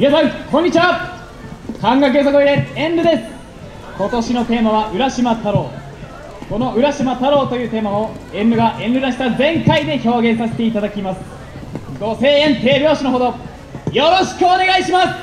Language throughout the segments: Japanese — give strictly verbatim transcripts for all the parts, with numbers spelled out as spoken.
皆さんこんにちは。漢学よさこいでエンルです。今年のテーマは浦島太郎。この浦島太郎というテーマをエンルがエンルらしさ全開で表現させていただきます。ご声援手拍子のほどよろしくお願いします。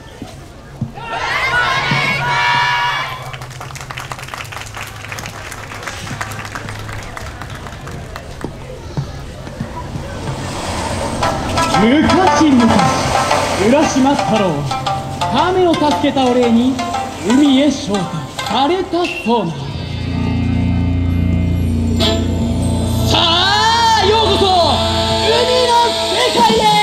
昔々浦島太郎は亀を助けたお礼に海へ招待されたそうな。さあようこそ海の世界へ。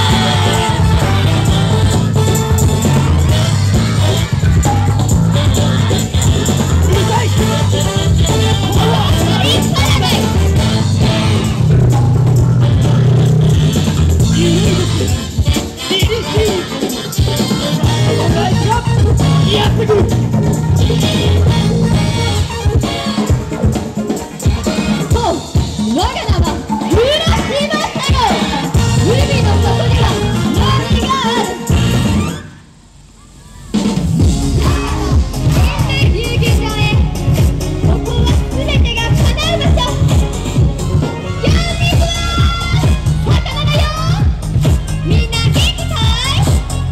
やってくる。そう、我が名は浦島太郎。海の底には何がある。天然流儀場へ。ここは全てが叶う場所。キャンピングは魚だよ。みんな元気かい。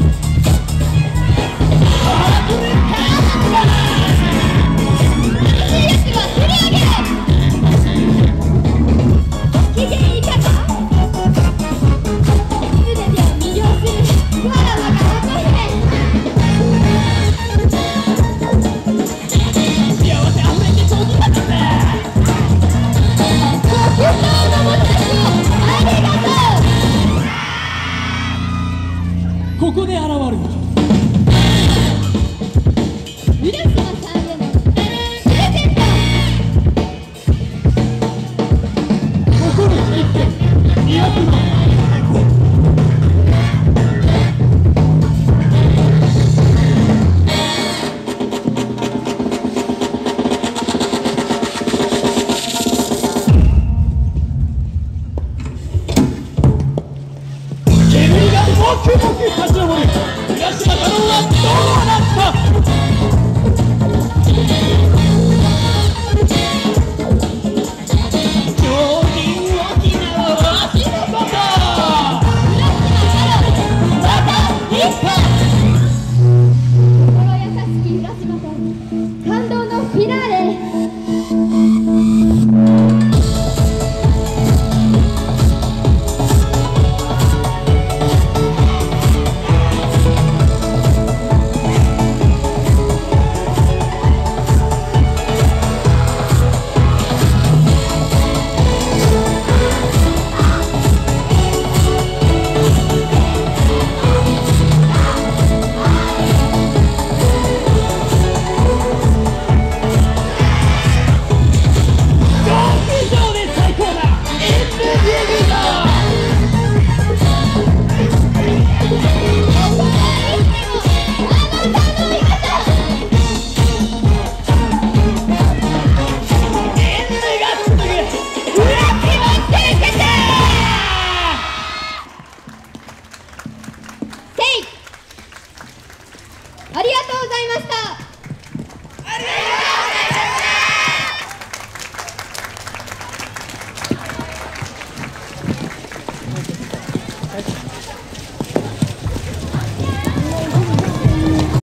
ここで現るの浦島さんへのプレゼント。心一点にひゃくまん。煙がもくもく立ち上る浦島太郎はどうなった。超人沖縄は足のこと。浦島太郎また一歩。心優しき浦島さん、感動のフィナーレ。ありがとうございました。ありがとうございました。